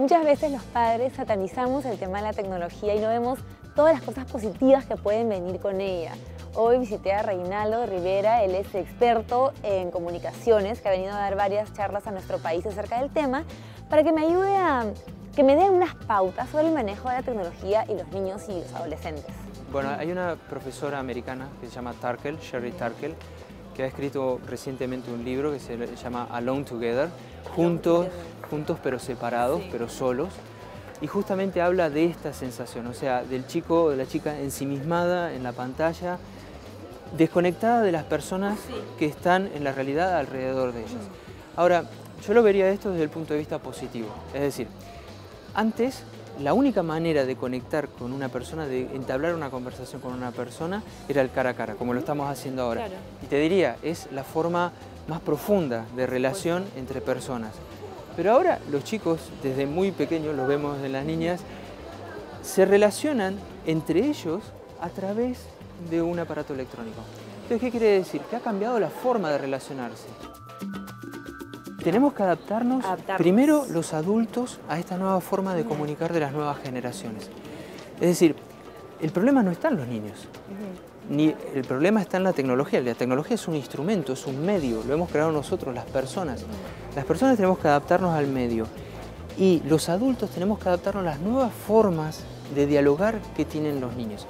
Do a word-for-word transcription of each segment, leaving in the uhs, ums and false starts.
Muchas veces los padres satanizamos el tema de la tecnología y no vemos todas las cosas positivas que pueden venir con ella. Hoy visité a Reinaldo Rivera, él es experto en comunicaciones, que ha venido a dar varias charlas a nuestro país acerca del tema, para que me ayude a que me dé unas pautas sobre el manejo de la tecnología y los niños y los adolescentes. Bueno, hay una profesora americana que se llama Turkle, Sherry Turkle, que ha escrito recientemente un libro que se llama Alone Together, juntos, juntos pero separados, sí. pero solos. Y justamente habla de esta sensación, o sea, del chico o de la chica ensimismada en la pantalla, desconectada de las personas sí. que están en la realidad alrededor de ellas. Ahora, yo lo vería esto desde el punto de vista positivo, es decir, antes la única manera de conectar con una persona, de entablar una conversación con una persona, era el cara a cara, como lo estamos haciendo ahora. Claro. Y te diría, es la forma más profunda de relación entre personas. Pero ahora los chicos, desde muy pequeños, lo vemos en las niñas, se relacionan entre ellos a través de un aparato electrónico. Entonces, ¿qué quiere decir? Que ha cambiado la forma de relacionarse. Tenemos que adaptarnos, adaptarnos, primero los adultos, a esta nueva forma de comunicar de las nuevas generaciones. Es decir, el problema no está en los niños, uh-huh. ni el problema está en la tecnología. La tecnología es un instrumento, es un medio, lo hemos creado nosotros, las personas. Uh-huh. Las personas tenemos que adaptarnos al medio y los adultos tenemos que adaptarnos a las nuevas formas de dialogar que tienen los niños.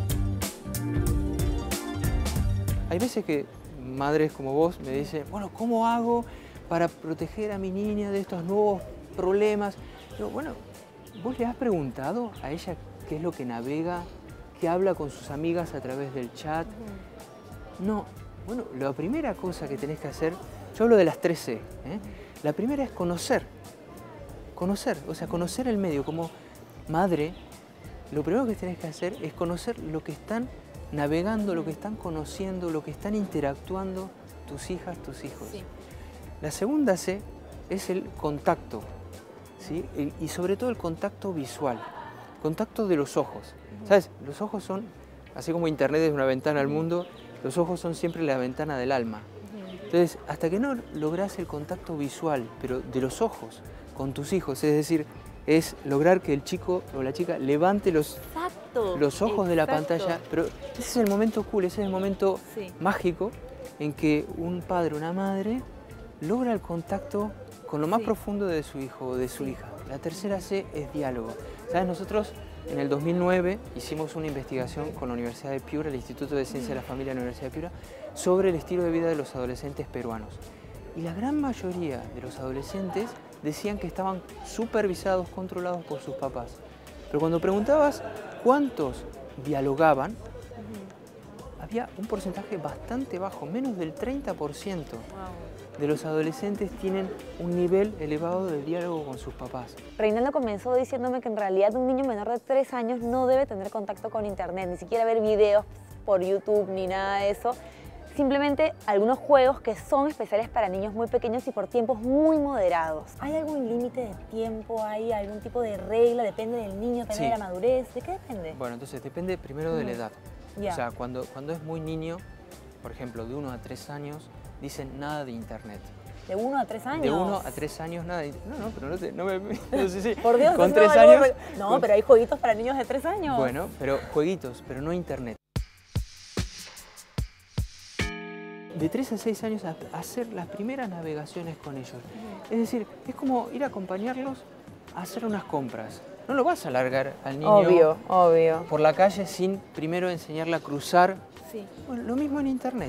Hay veces que madres como vos me dicen, bueno, ¿cómo hago para proteger a mi niña de estos nuevos problemas? Pero bueno, ¿vos le has preguntado a ella qué es lo que navega, qué habla con sus amigas a través del chat? No. Bueno, la primera cosa que tenés que hacer, yo hablo de las tres C, ¿eh? La primera es conocer. Conocer, o sea, conocer el medio. Como madre, lo primero que tenés que hacer es conocer lo que están navegando, lo que están conociendo, lo que están interactuando tus hijas, tus hijos. Sí. La segunda C es el contacto, ¿sí? Y sobre todo el contacto visual, contacto de los ojos. ¿Sabes? Los ojos son, así como Internet es una ventana al mundo, los ojos son siempre la ventana del alma. Entonces, hasta que no lográs el contacto visual, pero de los ojos, con tus hijos, es decir, es lograr que el chico o la chica levante los, exacto, los ojos exacto. de la pantalla, pero ese es el momento cool, ese es el momento sí. mágico en que un padre o una madre logra el contacto con lo más sí. profundo de su hijo o de su sí. hija. La tercera C es diálogo. ¿Sabes? Nosotros en el dos mil nueve hicimos una investigación con la Universidad de Piura, el Instituto de Ciencia de la Familia de la Universidad de Piura, sobre el estilo de vida de los adolescentes peruanos. Y la gran mayoría de los adolescentes decían que estaban supervisados, controlados por sus papás. Pero cuando preguntabas cuántos dialogaban, uh-huh. había un porcentaje bastante bajo, menos del treinta por ciento. Wow. De los adolescentes tienen un nivel elevado de diálogo con sus papás. Reinaldo comenzó diciéndome que en realidad un niño menor de tres años no debe tener contacto con Internet, ni siquiera ver videos por YouTube ni nada de eso. Simplemente algunos juegos que son especiales para niños muy pequeños y por tiempos muy moderados. ¿Hay algún límite de tiempo? ¿Hay algún tipo de regla? ¿Depende del niño, depende sí. de la madurez? ¿De qué depende? Bueno, entonces depende primero de la edad. Yeah. O sea, cuando, cuando es muy niño, por ejemplo, de uno a tres años, dicen nada de Internet. ¿De uno a tres años? De uno a tres años nada de Internet. No, no, pero no, te, no me... No sé si... Por Dios, con no, tres no, años... No, con... pero hay jueguitos para niños de tres años. Bueno, pero jueguitos, pero no Internet. De tres a seis años a hacer las primeras navegaciones con ellos. Es decir, es como ir a acompañarlos a hacer unas compras. No lo vas a largar al niño obvio, obvio. por la calle sin primero enseñarle a cruzar. Sí. Bueno, lo mismo en Internet.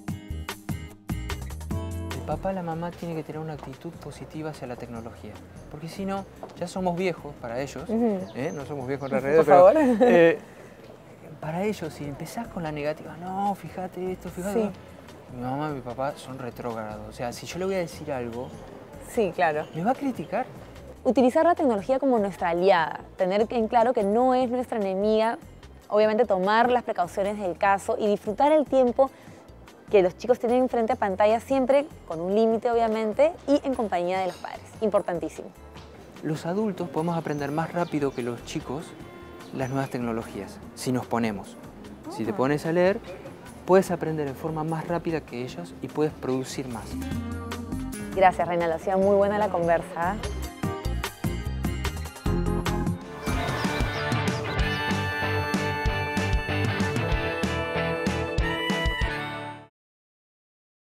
El papá, la mamá tiene que tener una actitud positiva hacia la tecnología. Porque si no, ya somos viejos para ellos. Uh-huh. ¿eh? No somos viejos en realidad, por pero... favor. Eh, para ellos, si empezás con la negativa, no, fíjate esto, fíjate... Sí. Mi mamá y mi papá son retrógrados. O sea, si yo le voy a decir algo, sí, claro. me va a criticar. Utilizar la tecnología como nuestra aliada, tener en claro que no es nuestra enemiga, obviamente tomar las precauciones del caso y disfrutar el tiempo que los chicos tienen frente a pantalla, siempre con un límite obviamente y en compañía de los padres. Importantísimo. Los adultos podemos aprender más rápido que los chicos las nuevas tecnologías, si nos ponemos. Oh. Si te pones a leer, puedes aprender de forma más rápida que ellos y puedes producir más. Gracias, Reinaldo. Ha sido muy buena la conversa.